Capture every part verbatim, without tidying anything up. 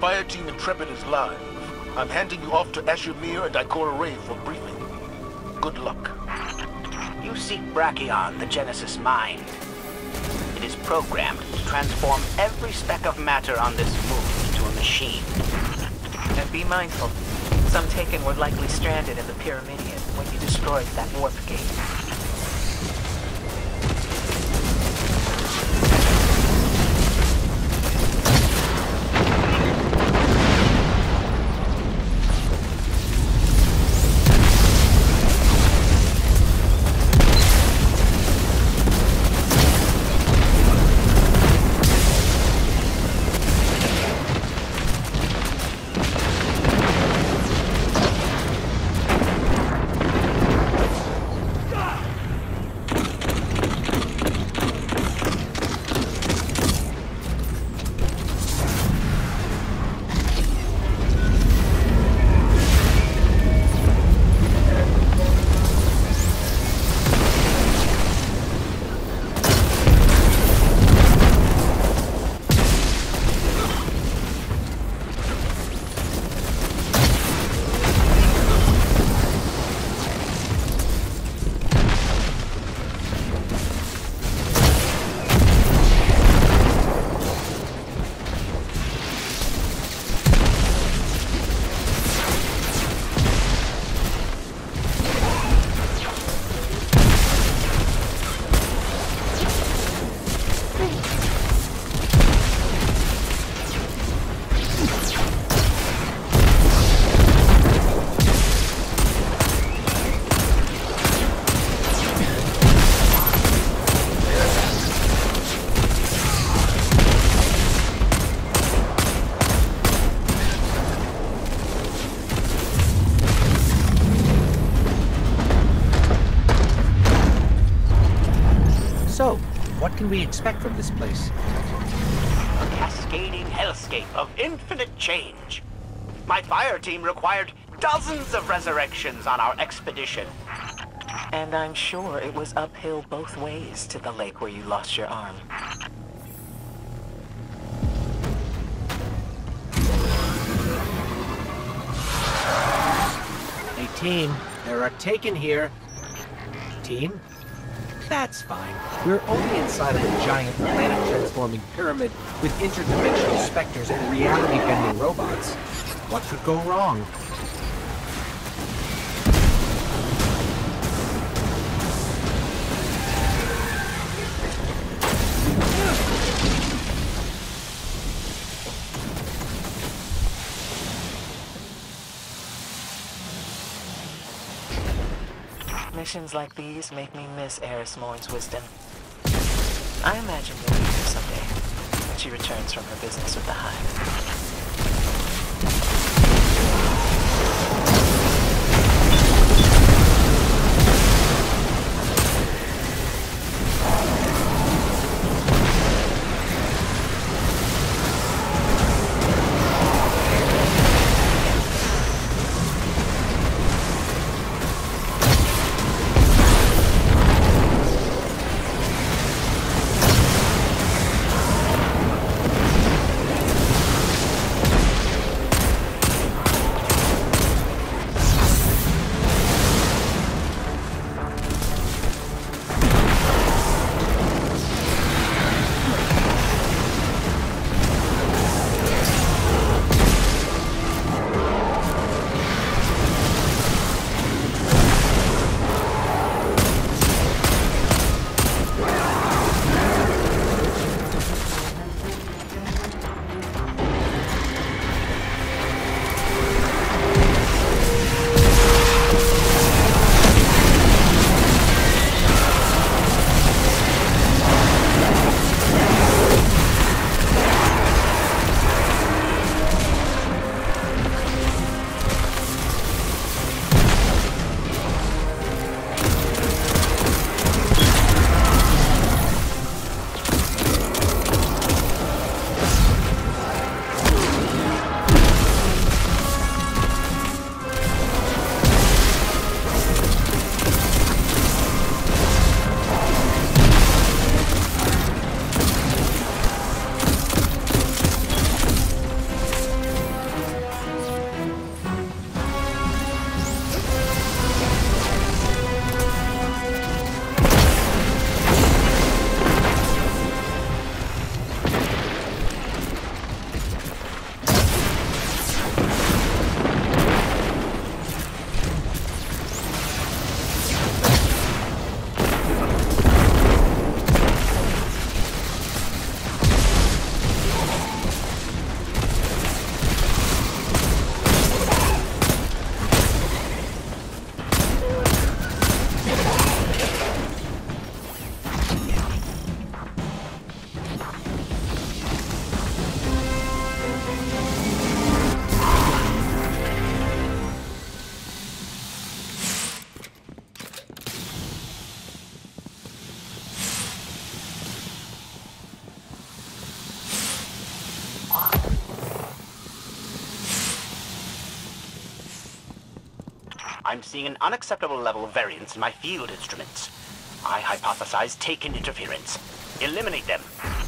Fire Team Intrepid is live. I'm handing you off to Ashimir and Ikora Ray for briefing. Good luck. You seek Brachion, the Genesis Mind. It is programmed to transform every speck of matter on this moon into a machine. And be mindful. Some Taken were likely stranded in the Pyramidion when you destroyed that warp gate. So, what can we expect from this place? A cascading hellscape of infinite change. My fire team required dozens of resurrections on our expedition. And I'm sure it was uphill both ways to the lake where you lost your arm. Hey team, there are Taken here. Team? That's fine. We're only inside of a giant planet-transforming pyramid with interdimensional specters and reality-bending robots. What could go wrong? Missions like these make me miss Eris Morn's wisdom. I imagine you'll meet her someday, when she returns from her business with the Hive. I'm seeing an unacceptable level of variance in my field instruments. I hypothesize taken interference. Eliminate them.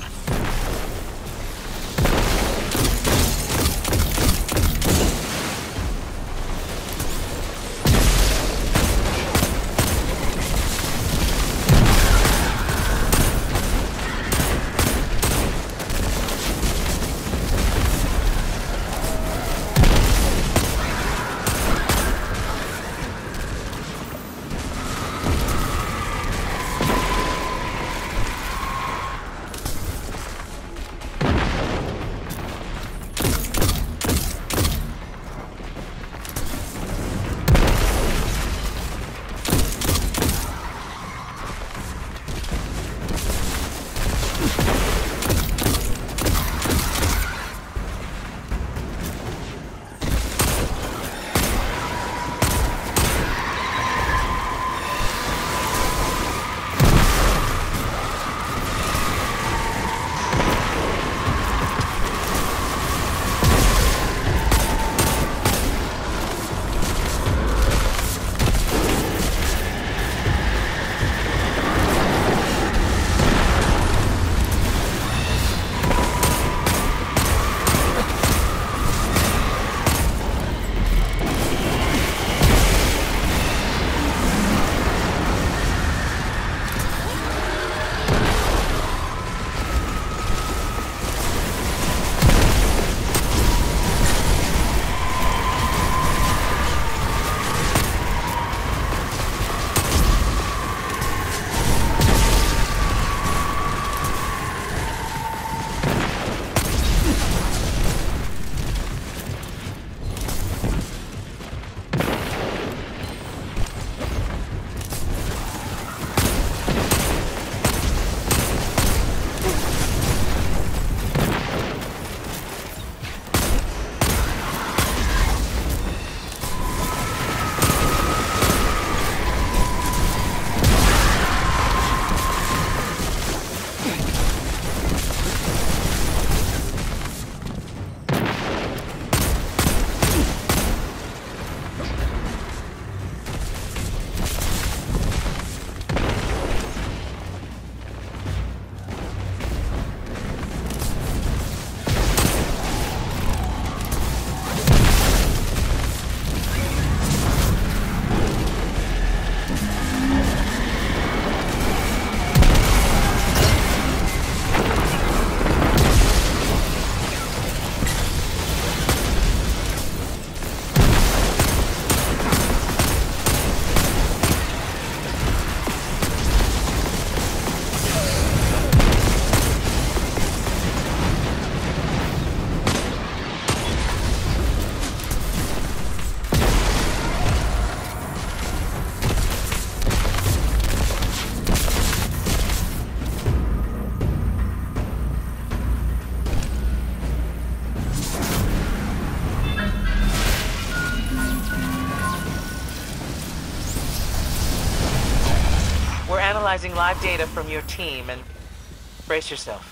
Analyzing live data from your team, and brace yourself.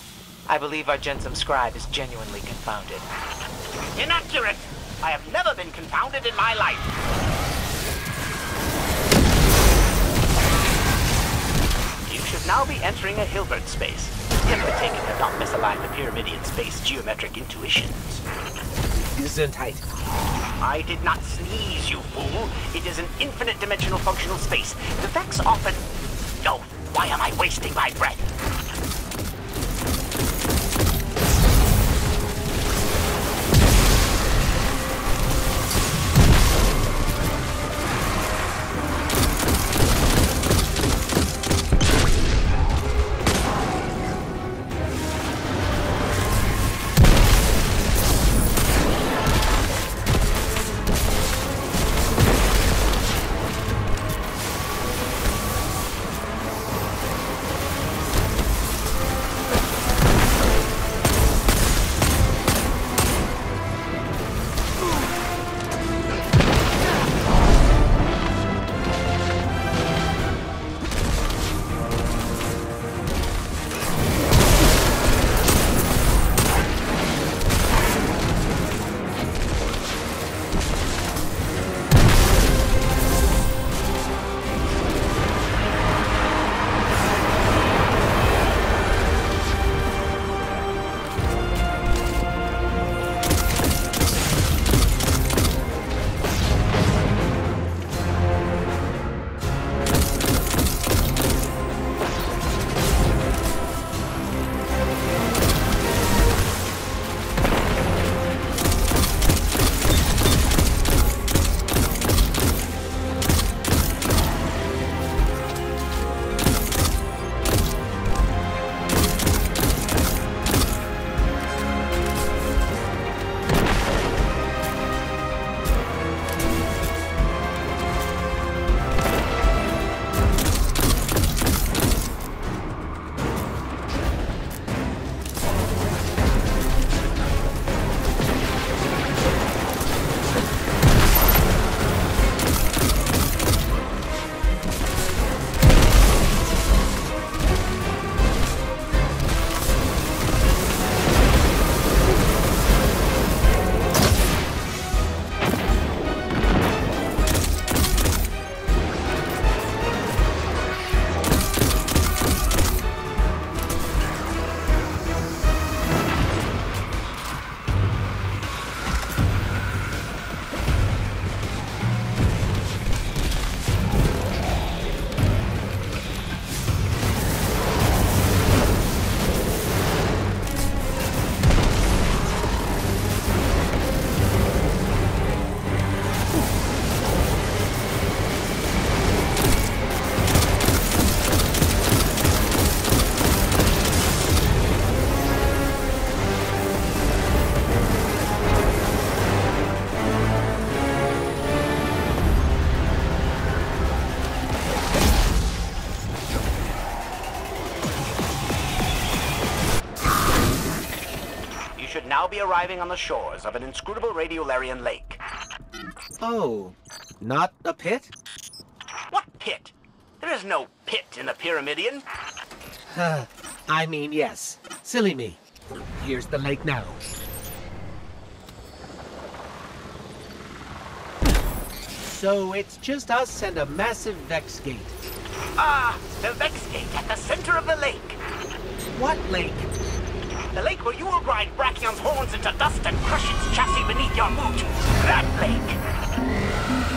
I believe our Jensum scribe is genuinely confounded. Inaccurate! I have never been confounded in my life. You should now be entering a Hilbert space. If the taken have not misaligned the Pyramidion space geometric intuitions. Gesundheit. I did not sneeze, you fool. It is an infinite dimensional functional space. The Vex often... No, why am I wasting my breath? should now be arriving on the shores of an inscrutable radiolarian lake. Oh, not a pit? What pit? There is no pit in the Pyramidion. I mean, yes. Silly me. Here's the lake now. So it's just us and a massive Vex gate. Ah, the Vex gate at the center of the lake. What lake? The lake where you will grind Brachion's horns into dust and crush its chassis beneath your boot. That lake.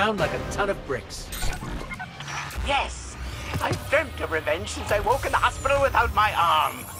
down like a ton of bricks. Yes! I've dreamt of revenge since I woke in the hospital without my arm.